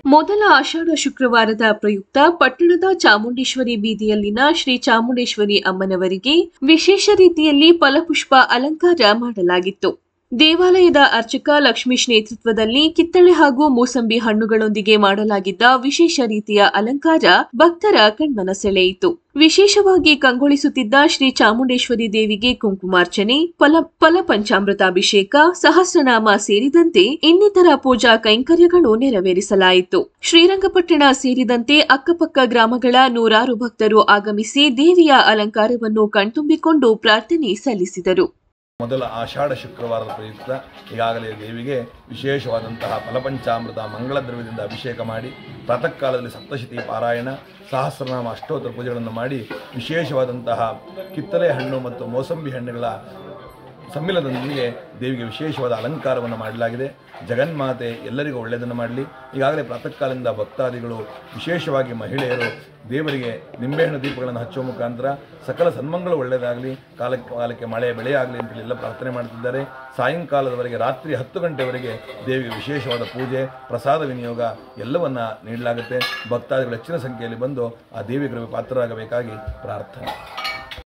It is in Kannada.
ಮೊದಲ ಆಷಾಢ ಶುಕ್ರವಾರದ ಪ್ರಯುಕ್ತ ಪಟ್ಟಣದ ಚಾಮುಂಡೇಶ್ವರಿ ಬೀದಿಯಲ್ಲಿನ ಶ್ರೀ ಚಾಮುಂಡೇಶ್ವರಿ ಅಮ್ಮನವರಿಗೆ ವಿಶೇಷ ರೀತಿಯಲ್ಲಿ ಫಲಪುಷ್ಪ ಅಲಂಕಾರ ಮಾಡಲಾಗಿತ್ತು. ದೇವಾಲಯದ ಅರ್ಚಕ ಲಕ್ಷ್ಮೀಶ್ ನೇತೃತ್ವದಲ್ಲಿ ಕಿತ್ತಳೆ ಹಾಗೂ ಮೂಸಂಬಿ ಹಣ್ಣುಗಳೊಂದಿಗೆ ಮಾಡಲಾಗಿದ್ದ ವಿಶೇಷ ರೀತಿಯ ಅಲಂಕಾರ ಭಕ್ತರ ಕಣ್ಮನ ಸೆಳೆಯಿತು. ವಿಶೇಷವಾಗಿ ಕಂಗೊಳಿಸುತ್ತಿದ್ದ ಶ್ರೀ ಚಾಮುಂಡೇಶ್ವರಿ ದೇವಿಗೆ ಕುಂಕುಮಾರ್ಚನೆ, ಫಲಪಂಚಾಮೃತಾಭಿಷೇಕ, ಸಹಸ್ರನಾಮ ಸೇರಿದಂತೆ ಇನ್ನಿತರ ಪೂಜಾ ಕೈಂಕರ್ಯಗಳು ನೆರವೇರಿಸಲಾಯಿತು. ಶ್ರೀರಂಗಪಟ್ಟಣ ಸೇರಿದಂತೆ ಅಕ್ಕಪಕ್ಕ ಗ್ರಾಮಗಳ ನೂರಾರು ಭಕ್ತರು ಆಗಮಿಸಿ ದೇವಿಯ ಅಲಂಕಾರವನ್ನು ಕಣ್ತುಂಬಿಕೊಂಡು ಪ್ರಾರ್ಥನೆ ಸಲ್ಲಿಸಿದರು. ಮೊದಲ ಆಷಾಢ ಶುಕ್ರವಾರದ ಪ್ರಯುಕ್ತ ಈಗಾಗಲೇ ದೇವಿಗೆ ವಿಶೇಷವಾದಂತಹ ಫಲಪಂಚಾಮೃತ ಮಂಗಳ ದ್ರವ್ಯದಿಂದ ಅಭಿಷೇಕ ಮಾಡಿ ಪ್ರಾತಃ ಕಾಲದಲ್ಲಿ ಸಪ್ತಶತಿ ಪಾರಾಯಣ, ಸಹಸ್ರನಾಮ ಅಷ್ಟೋತ್ತರ ಪೂಜೆಗಳನ್ನು ಮಾಡಿ ವಿಶೇಷವಾದಂತಹ ಕಿತ್ತಳೆ ಹಣ್ಣು ಮತ್ತು ಮೋಸಂಬಿ ಹಣ್ಣುಗಳ ಸಮ್ಮಿಲನದೊಂದಿಗೆ ದೇವಿಗೆ ವಿಶೇಷವಾದ ಅಲಂಕಾರವನ್ನು ಮಾಡಲಾಗಿದೆ. ಜಗನ್ಮಾತೆ ಎಲ್ಲರಿಗೂ ಒಳ್ಳೆಯದನ್ನು ಮಾಡಲಿ. ಈಗಾಗಲೇ ಪ್ರಾತಃ ಕಾಲದಿಂದ ಭಕ್ತಾದಿಗಳು, ವಿಶೇಷವಾಗಿ ಮಹಿಳೆಯರು ದೇವರಿಗೆ ನಿಂಬೆಹಣ್ಣು ದೀಪಗಳನ್ನು ಹಚ್ಚುವ ಮುಖಾಂತರ ಸಕಲ ಸನ್ಮಂಗಳು ಒಳ್ಳೆಯದಾಗಲಿ, ಕಾಲಕ್ಕೆ ಮಳೆ ಬೆಳೆಯಾಗಲಿ ಅಂತೇಳಿ ಎಲ್ಲ ಪ್ರಾರ್ಥನೆ ಮಾಡ್ತಿದ್ದಾರೆ. ಸಾಯಂಕಾಲದವರೆಗೆ ರಾತ್ರಿ 10 ಗಂಟೆವರೆಗೆ ದೇವಿಗೆ ವಿಶೇಷವಾದ ಪೂಜೆ, ಪ್ರಸಾದ ವಿನಿಯೋಗ ಎಲ್ಲವನ್ನು ನೀಡಲಾಗುತ್ತೆ. ಭಕ್ತಾದಿಗಳು ಹೆಚ್ಚಿನ ಸಂಖ್ಯೆಯಲ್ಲಿ ಬಂದು ಆ ದೇವಿ ಕೃಪೆಗೆ ಪಾತ್ರರಾಗಬೇಕಾಗಿ ಪ್ರಾರ್ಥನೆ.